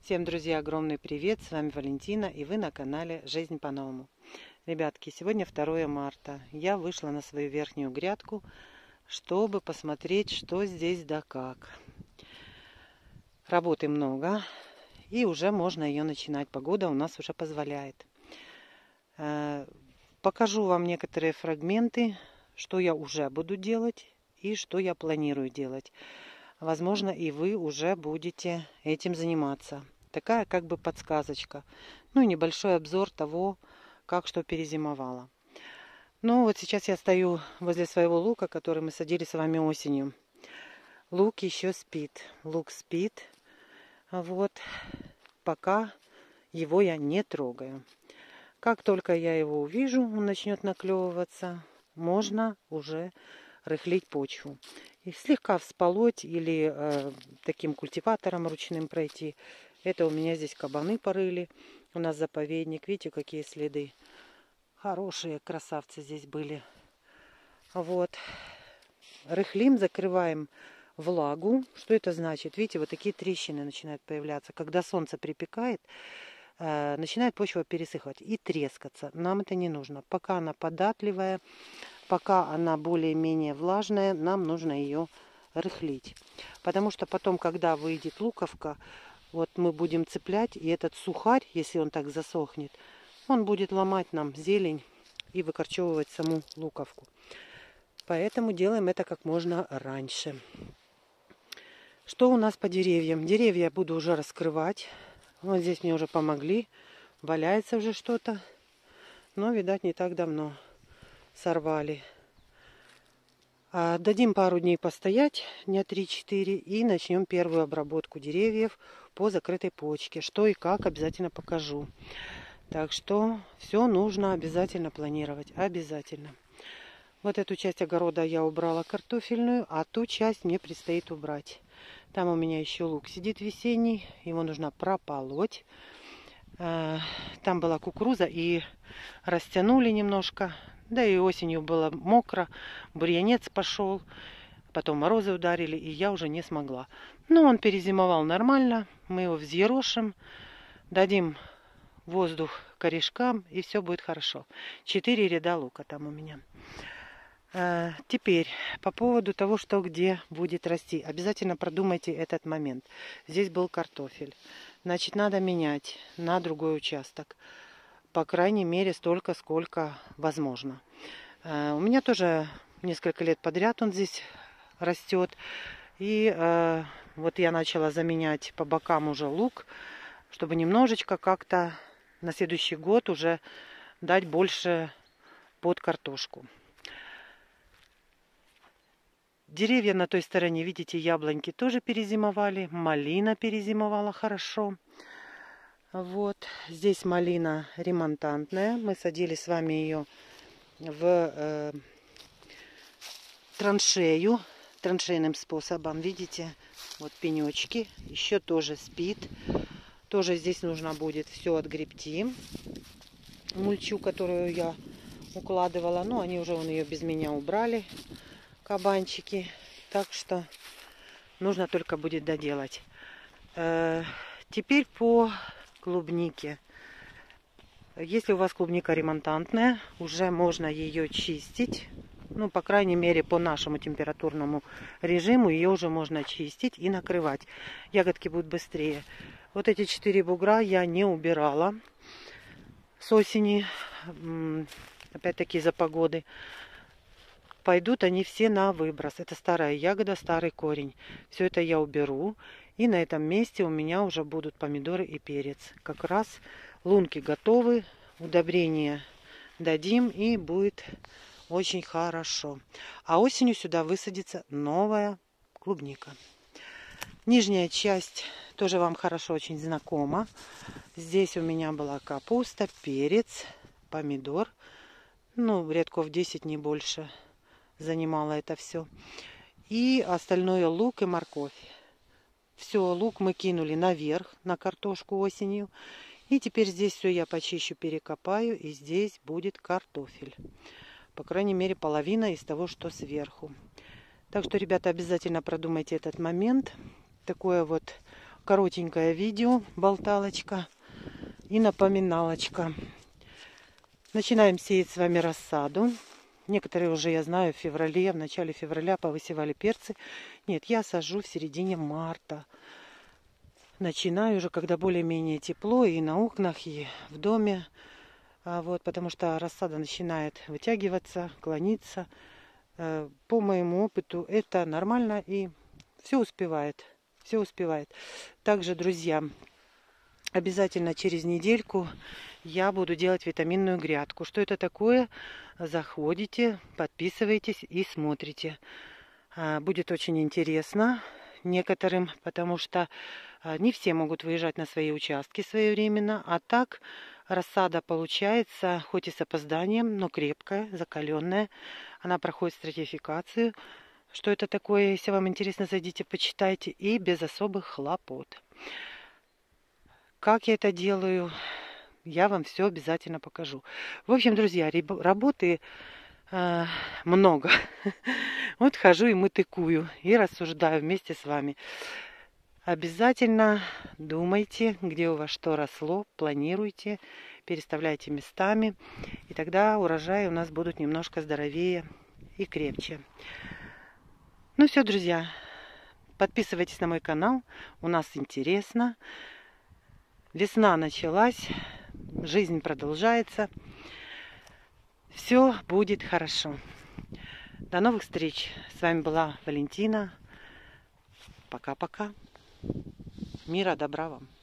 Всем, друзья, огромный привет! С вами Валентина, и вы на канале Жизнь по-новому. Ребятки, сегодня 2 марта. Я вышла на свою верхнюю грядку, чтобы посмотреть, что здесь да как. Работы много, и уже можно ее начинать. Погода у нас уже позволяет. Покажу вам некоторые фрагменты, что я уже буду делать и что я планирую делать. Возможно, и вы уже будете этим заниматься. Такая как бы подсказочка. Ну и небольшой обзор того, как что перезимовало. Ну вот сейчас я стою возле своего лука, который мы садили с вами осенью. Лук еще спит. Лук спит. Вот. Пока его я не трогаю. Как только я его увижу, он начнет наклевываться, можно уже рыхлить почву. И слегка всполоть или таким культиватором ручным пройти. Это у меня здесь кабаны порыли. У нас заповедник. Видите, какие следы. Хорошие красавцы здесь были. Вот. Рыхлим, закрываем влагу. Что это значит? Видите, вот такие трещины начинают появляться. Когда солнце припекает, начинает почва пересыхать и трескаться. Нам это не нужно. Пока она податливая, пока она более-менее влажная, нам нужно ее рыхлить. Потому что потом, когда выйдет луковка, вот мы будем цеплять, и этот сухарь, если он так засохнет, он будет ломать нам зелень и выкорчевывать саму луковку. Поэтому делаем это как можно раньше. Что у нас по деревьям? Деревья я буду уже раскрывать. Вот здесь мне уже помогли. Валяется уже что-то. Но, видать, не так давно сорвали. Дадим пару дней постоять, дня 3-4, и начнем первую обработку деревьев по закрытой почке. Что и как обязательно покажу. Так что все нужно обязательно планировать. Обязательно. Вот эту часть огорода я убрала картофельную, а ту часть мне предстоит убрать. Там у меня еще лук сидит весенний, его нужно прополоть. Там была кукуруза и растянули немножко. Да и осенью было мокро, бурьянец пошел, потом морозы ударили, и я уже не смогла. Но он перезимовал нормально, мы его взъерошим, дадим воздух корешкам, и все будет хорошо. 4 ряда лука там у меня. Теперь по поводу того, что где будет расти. Обязательно продумайте этот момент. Здесь был картофель. Значит, надо менять на другой участок. По крайней мере, столько, сколько возможно. У меня тоже несколько лет подряд он здесь растет. И вот я начала заменять по бокам уже лук, чтобы немножечко как-то на следующий год уже дать больше под картошку. Деревья на той стороне, видите, яблоньки тоже перезимовали. Малина перезимовала хорошо. Вот здесь малина ремонтантная. Мы садили с вами ее в траншею, траншейным способом. Видите, вот пенечки. Еще тоже спит. Тоже здесь нужно будет все отгребти. Мульчу, которую я укладывала. Ну, они уже вон ее без меня убрали. Кабанчики. Так что нужно только будет доделать. Теперь по клубнике. Если у вас клубника ремонтантная, уже можно ее чистить. Ну, по крайней мере, по нашему температурному режиму ее уже можно чистить и накрывать. Ягодки будут быстрее. Вот эти 4 бугра я не убирала с осени. Опять-таки из-за погоды. Пойдут они все на выброс. Это старая ягода, старый корень. Все это я уберу. И на этом месте у меня уже будут помидоры и перец. Как раз лунки готовы. Удобрения дадим, и будет очень хорошо. А осенью сюда высадится новая клубника. Нижняя часть тоже вам хорошо очень знакома. Здесь у меня была капуста, перец, помидор. Ну, рядков 10, не больше занимало это все. И остальное лук и морковь. Все, лук мы кинули наверх на картошку осенью. И теперь здесь все я почищу, перекопаю. И здесь будет картофель. По крайней мере, половина из того, что сверху. Так что, ребята, обязательно продумайте этот момент. Такое вот коротенькое видео, болталочка и напоминалочка. Начинаем сеять с вами рассаду. Некоторые уже, я знаю, в начале февраля повысевали перцы. Нет, я сажу в середине марта. Начинаю уже, когда более-менее тепло и на окнах, и в доме. Вот, потому что рассада начинает вытягиваться, клониться. По моему опыту это нормально и все успевает. Все успевает. Также, друзья, обязательно через недельку я буду делать витаминную грядку. Что это такое? Заходите, подписывайтесь и смотрите. Будет очень интересно некоторым, потому что не все могут выезжать на свои участки своевременно. А так рассада получается, хоть и с опозданием, но крепкая, закаленная. Она проходит стратификацию. Что это такое, если вам интересно, зайдите, почитайте. И без особых хлопот. Как я это делаю, я вам все обязательно покажу. В общем, друзья, работы много. Вот хожу и мотыкую, и рассуждаю вместе с вами. Обязательно думайте, где у вас что росло, планируйте, переставляйте местами. И тогда урожаи у нас будут немножко здоровее и крепче. Ну все, друзья, подписывайтесь на мой канал, у нас интересно. Весна началась, жизнь продолжается. Все будет хорошо. До новых встреч. С вами была Валентина. Пока-пока. Мира, добра вам.